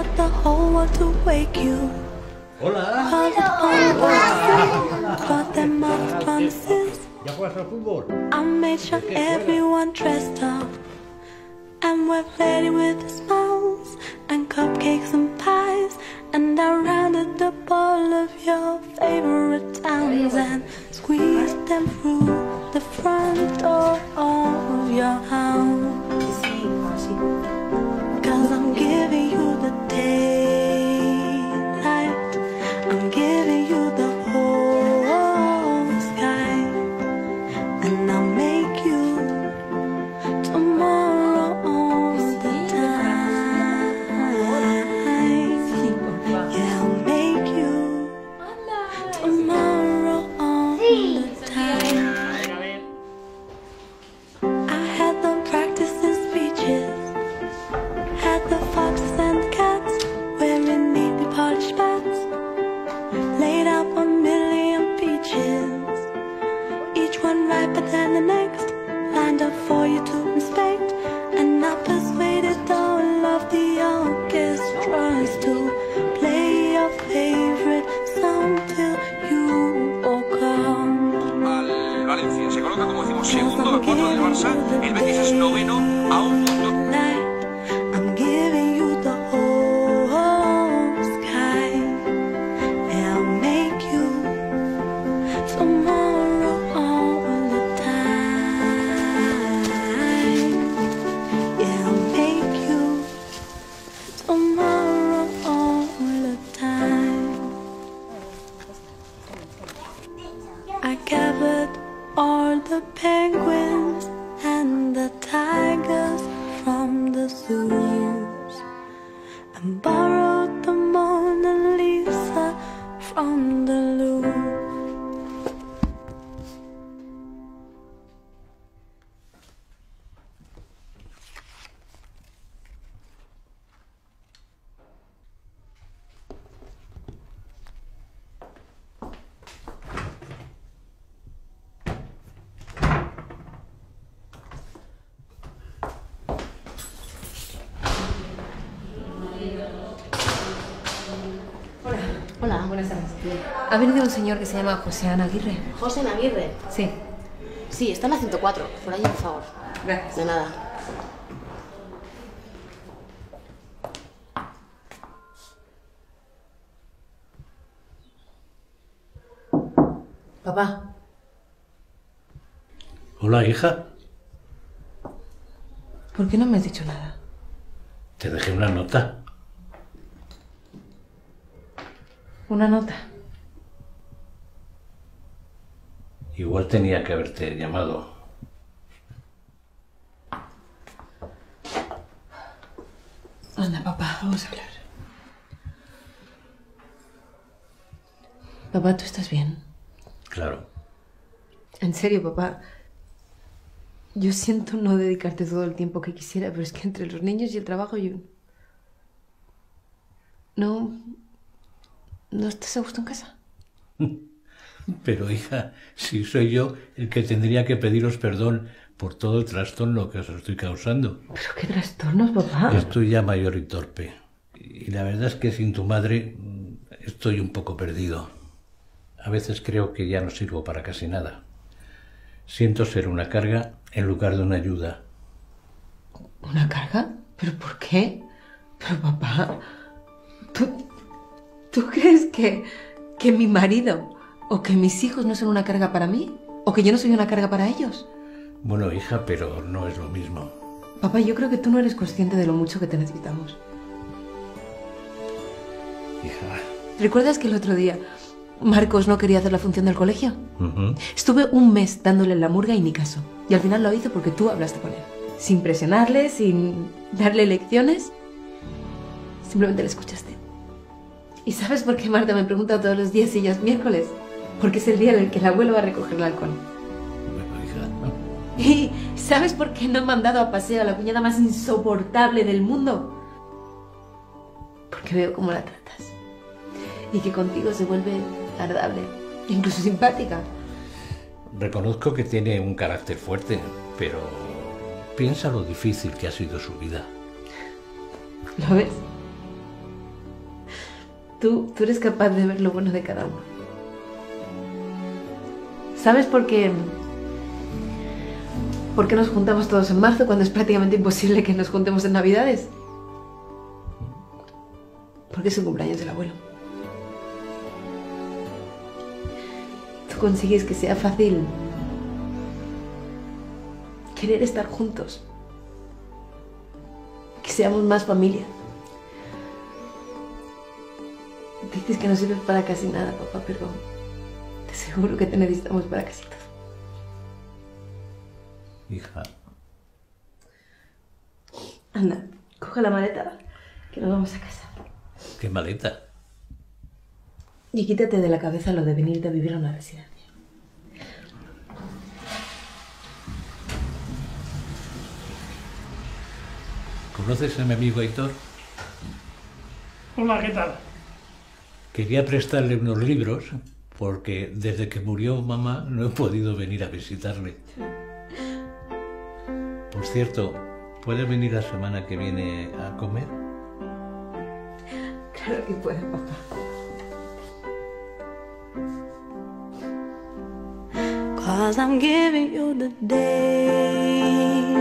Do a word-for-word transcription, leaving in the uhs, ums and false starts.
got the whole world to wake you. Hola. But there must promises. ¿Ya juegas al fútbol? I made sure everyone dressed up, and we're ready with the smiles and cupcakes and pies. And I rounded up all of your favorite towns and squeezed them through the front door of your house. Cause I'm giving you the daylight, I'm giving you the whole sky, and I'll make you tomorrow all the time. Yeah, I'll make you tomorrow all the time. I had them practicing speeches, had the foxes and the cats wearing neatly polished bats, laid out a million peaches, each one riper than the next, lined up for you to inspect. And I persuaded all of the orchestras to play your favorite song till you woke up. Al Valencia se coloca como decimosegundo a cuatro del Barça, el Betis es noveno a un punto. I'm giving you the whole sky, and I'll make you tomorrow all the time. Yeah, I'll make you tomorrow all the time. I gathered all the penguins and the tigers from the zoos, and borrowed the Mona Lisa from the Louvre. Hola, buenas tardes. Ha venido un señor que se llama José Ana Aguirre. ¿José Aguirre? Sí. Sí, está en la ciento cuatro. Por allí, por favor. Gracias. De nada. Papá. Hola, hija. ¿Por qué no me has dicho nada? Te dejé una nota. Una nota. Igual tenía que haberte llamado. Anda, papá, vamos a hablar. Papá, ¿tú estás bien? Claro. En serio, papá. Yo siento no dedicarte todo el tiempo que quisiera, pero es que entre los niños y el trabajo yo... No... ¿No estás a gusto en casa? Pero, hija, si soy yo el que tendría que pediros perdón por todo el trastorno que os estoy causando. ¿Pero qué trastornos, papá? Estoy ya mayor y torpe. Y la verdad es que sin tu madre estoy un poco perdido. A veces creo que ya no sirvo para casi nada. Siento ser una carga en lugar de una ayuda. ¿Una carga? ¿Pero por qué? Pero, papá... ¿Tú, ¿tú crees que, que mi marido o que mis hijos no son una carga para mí? ¿O que yo no soy una carga para ellos? Bueno, hija, pero no es lo mismo. Papá, yo creo que tú no eres consciente de lo mucho que te necesitamos. Hija... ¿Recuerdas que el otro día Marcos no quería hacer la función del colegio? Uh-huh. Estuve un mes dándole la murga y ni caso. Y al final lo hizo porque tú hablaste con él. Sin presionarle, sin darle lecciones. Simplemente le escuchaste. ¿Y sabes por qué Marta me pregunta todos los días si ya es miércoles? Porque es el día en el que el abuelo va a recoger el alcohol. Bueno, hija, ¿no? ¿Y sabes por qué no he mandado a paseo a la cuñada más insoportable del mundo? Porque veo cómo la tratas. Y que contigo se vuelve agradable, incluso simpática. Reconozco que tiene un carácter fuerte, pero piensa lo difícil que ha sido su vida. ¿Lo ves? Tú, tú eres capaz de ver lo bueno de cada uno. ¿Sabes por qué? ¿Por qué nos juntamos todos en marzo cuando es prácticamente imposible que nos juntemos en Navidades? Porque es el cumpleaños del abuelo. Tú consigues que sea fácil querer estar juntos. Que seamos más familia. Dices que no sirves para casi nada, papá, pero te aseguro que te necesitamos para casi todo. Hija. Anda, coge la maleta, que nos vamos a casa. ¿Qué maleta? Y quítate de la cabeza lo de venir de vivir a una residencia. ¿Conoces a mi amigo Aitor? Hola, ¿qué tal? Quería prestarle unos libros porque desde que murió mamá no he podido venir a visitarle. Por cierto, ¿puedes venir la semana que viene a comer? Claro que puedo, papá. Cause I'm giving you the day.